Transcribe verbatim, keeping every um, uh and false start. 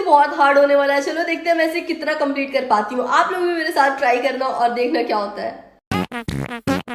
बहुत हार्ड होने वाला है। चलो देखते हैं मैं इसे कितना कंप्लीट कर पाती हूँ। आप लोग भी मेरे साथ ट्राई करना और देखना क्या होता है।